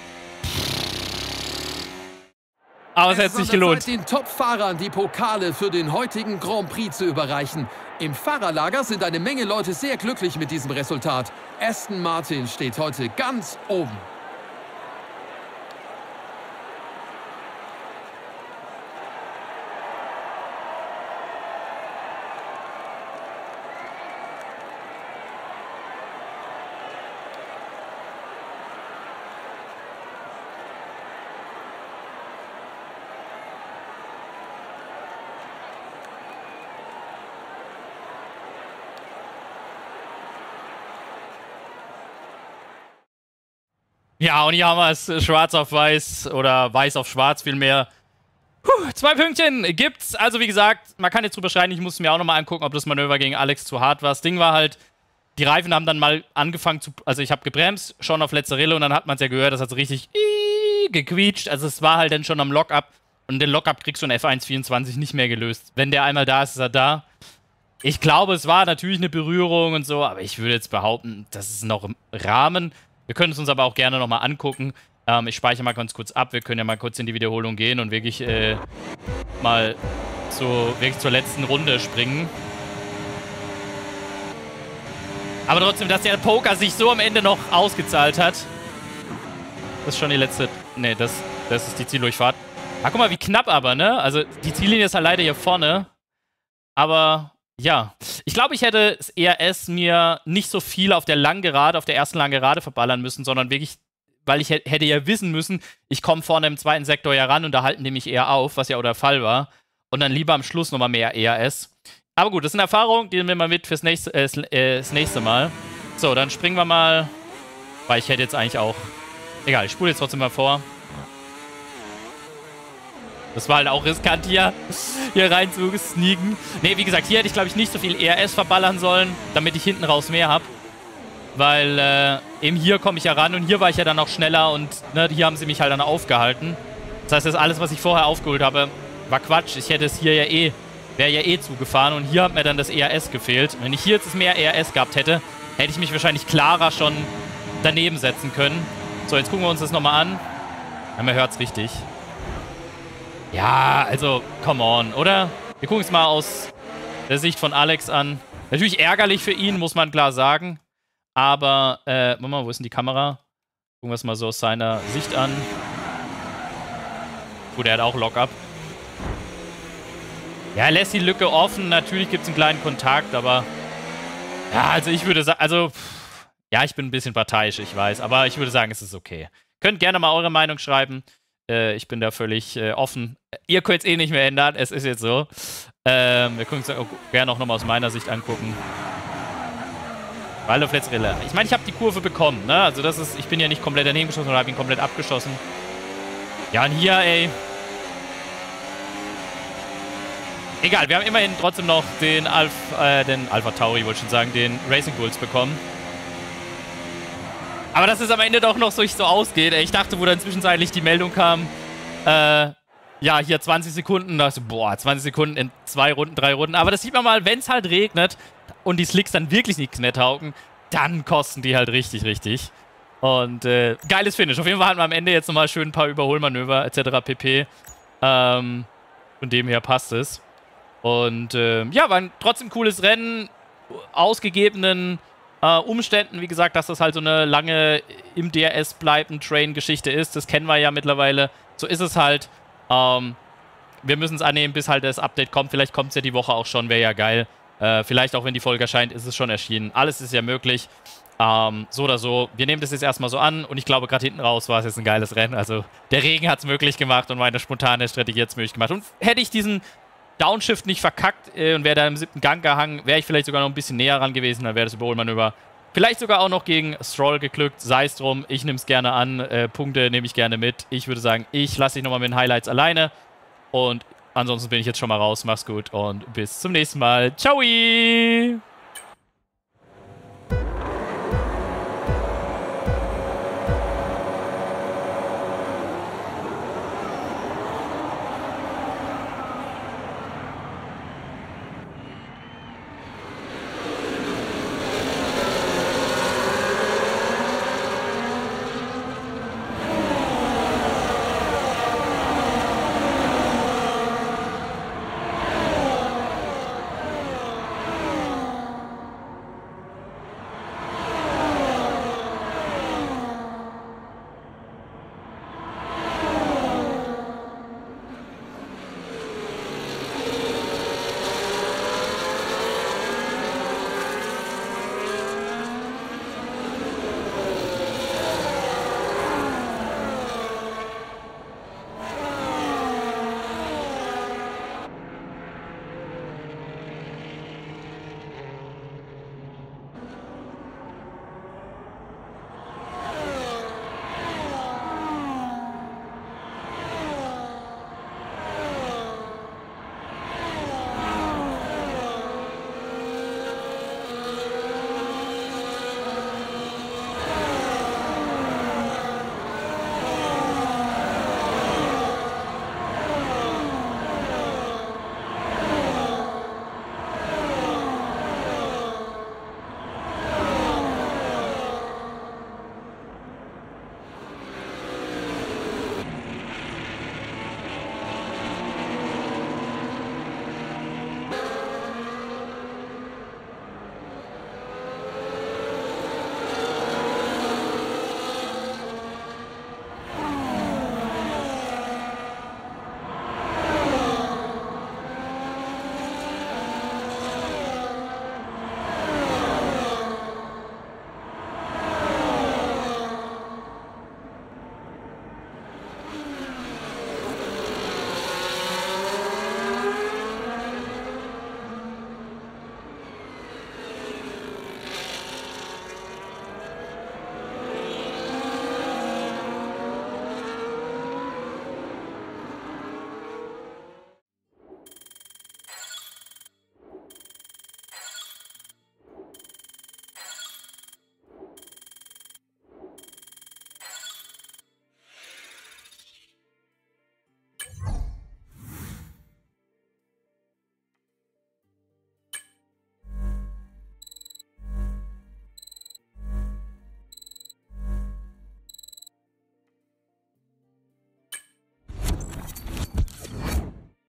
Aber es hätte sich gelohnt. Den Top-Fahrern die Pokale für den heutigen Grand Prix zu überreichen. Im Fahrerlager sind eine Menge Leute sehr glücklich mit diesem Resultat. Aston Martin steht heute ganz oben. Ja, und hier haben wir es schwarz auf weiß oder weiß auf schwarz vielmehr. 2 Pünktchen gibt's. Also wie gesagt, man kann jetzt drüber schreien, ich muss mir auch nochmal angucken, ob das Manöver gegen Alex zu hart war. Das Ding war halt, die Reifen haben dann mal angefangen zu... Also ich habe gebremst, schon auf letzter Rille und dann hat man es ja gehört, das hat so richtig gequietscht. Also es war halt dann schon am Lockup. Und den Lockup kriegst du in F1 24 nicht mehr gelöst. Wenn der einmal da ist, ist er da. Ich glaube, es war natürlich eine Berührung und so, aber ich würde jetzt behaupten, das ist noch im Rahmen. Wir können es uns aber auch gerne nochmal angucken. Ich speichere mal ganz kurz ab. Wir können ja mal kurz in die Wiederholung gehen und wirklich mal wirklich zur letzten Runde springen. Aber trotzdem, dass der Poker sich so am Ende noch ausgezahlt hat. Das ist schon die letzte... Ne, das ist die Zieldurchfahrt. Ah, guck mal, wie knapp aber, ne? Also, die Ziellinie ist halt leider hier vorne. Aber... Ja, ich glaube, ich hätte das ERS mir nicht so viel auf der Langgerade, auf der ersten Langgerade verballern müssen, sondern wirklich, weil ich hätte ja wissen müssen, ich komme vorne im zweiten Sektor ja ran und da halten die mich eher auf, was ja auch der Fall war. Und dann lieber am Schluss nochmal mehr ERS. Aber gut, das ist eine Erfahrung, die nehmen wir mal mit fürs das nächste Mal. So, dann springen wir mal, weil ich hätte jetzt eigentlich auch... Egal, ich spule jetzt trotzdem mal vor. Das war halt auch riskant hier rein zu sneaken. Ne, wie gesagt, hier hätte ich, glaube ich, nicht so viel ERS verballern sollen, damit ich hinten raus mehr habe. Weil eben hier komme ich ja ran und hier war ich ja dann auch schneller und ne, hier haben sie mich halt dann aufgehalten. Das heißt, das alles, was ich vorher aufgeholt habe, war Quatsch. Ich hätte es hier ja wäre ja eh zugefahren und hier hat mir dann das ERS gefehlt. Wenn ich hier jetzt mehr ERS gehabt hätte, hätte ich mich wahrscheinlich klarer schon daneben setzen können. So, jetzt gucken wir uns das nochmal an. Ja, man hört es richtig. Ja, also, come on, oder? Wir gucken es mal aus der Sicht von Alex an. Natürlich ärgerlich für ihn, muss man klar sagen. Aber, warte mal, wo ist denn die Kamera? Gucken wir es mal so aus seiner Sicht an. Gut, er hat auch Lockup. Ja, er lässt die Lücke offen. Natürlich gibt es einen kleinen Kontakt, aber... Ja, also ich würde sagen... Also, ja, ich bin ein bisschen parteiisch, ich weiß. Aber ich würde sagen, es ist okay. Könnt gerne mal eure Meinung schreiben. Ich bin da völlig offen. Ihr könnt es eh nicht mehr ändern. Es ist jetzt so. Wir können es gerne auch nochmal aus meiner Sicht angucken. Waldorf-Letzrille. Ich meine, ich habe die Kurve bekommen, ne? Also das ist... Ich bin ja nicht komplett daneben geschossen oder habe ihn komplett abgeschossen. Ja, und hier, ey... Egal, wir haben immerhin trotzdem noch den Alpha Tauri, wollte ich schon sagen, den Racing Bulls bekommen. Aber dass es am Ende doch noch so ausgeht. Ich dachte, wo dann zwischenzeitlich die Meldung kam, ja, hier 20 Sekunden. Da dachte ich, boah, 20 Sekunden in 2 Runden, 3 Runden. Aber das sieht man mal, wenn es halt regnet und die Slicks dann wirklich nichts mehr taugen, dann kosten die halt richtig, richtig. Und geiles Finish. Auf jeden Fall hatten wir am Ende jetzt nochmal schön ein paar Überholmanöver etc. pp. Von dem her passt es. Und ja, war ein trotzdem cooles Rennen, ausgegebenen Umständen. Wie gesagt, dass das halt so eine lange im DRS bleibende Train-Geschichte ist. Das kennen wir ja mittlerweile. So ist es halt. Wir müssen es annehmen, bis halt das Update kommt. Vielleicht kommt es ja die Woche auch schon, wäre ja geil. Vielleicht auch, wenn die Folge erscheint, ist es schon erschienen. Alles ist ja möglich. So oder so. Wir nehmen das jetzt erstmal so an und ich glaube, gerade hinten raus war es jetzt ein geiles Rennen. Also der Regen hat es möglich gemacht und meine spontane Strategie hat es möglich gemacht. Und hätte ich diesen Downshift nicht verkackt und wäre da im 7. Gang gehangen, wäre ich vielleicht sogar noch ein bisschen näher ran gewesen, dann wäre das Überholmanöver vielleicht sogar auch noch gegen Stroll geglückt. Sei es drum, ich nehme es gerne an, Punkte nehme ich gerne mit. Ich würde sagen, ich lasse dich nochmal mit den Highlights alleine und ansonsten bin ich jetzt schon mal raus. Mach's gut und bis zum nächsten Mal. Ciao!